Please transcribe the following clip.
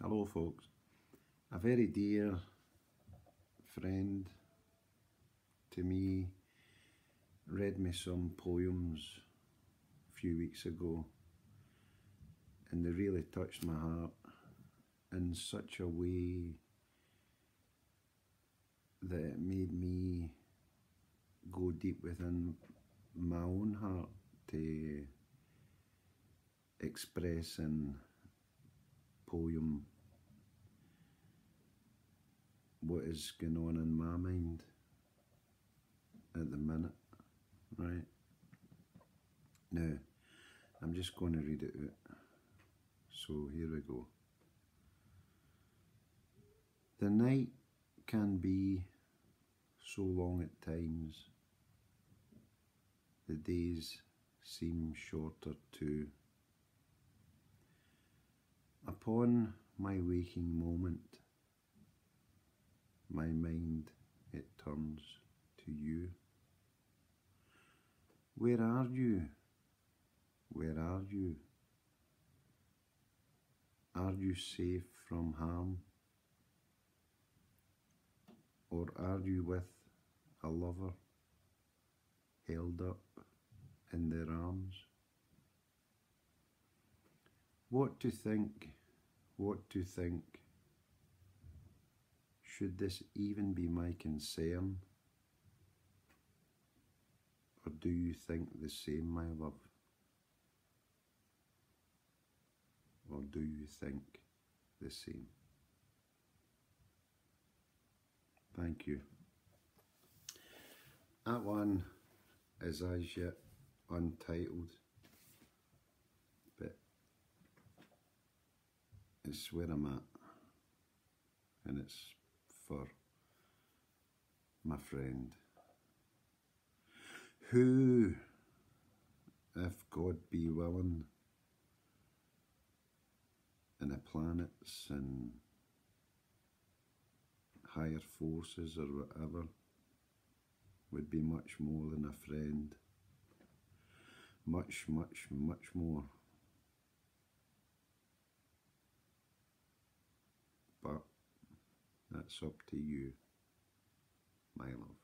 Hello folks. A very dear friend to me read me some poems a few weeks ago, and they really touched my heart in such a way that it made me go deep within my own heart to express in poem what is going on in my mind at the minute, right? Now, I'm just going to read it out. So here we go. The night can be so long at times, the days seem shorter too. Upon my waking moment, my mind it turns to you. Where are you? Where are you? Are you safe from harm? Or are you with a lover held up in their arms? What to think? What to think? Should this even be my concern? Or do you think the same, my love? Or do you think the same? Thank you. That one is as yet untitled, but it's where I'm at, and it's for my friend who, if God be willing, in the planets and higher forces or whatever, would be much more than a friend. Much, much, much more. But that's up to you, my love.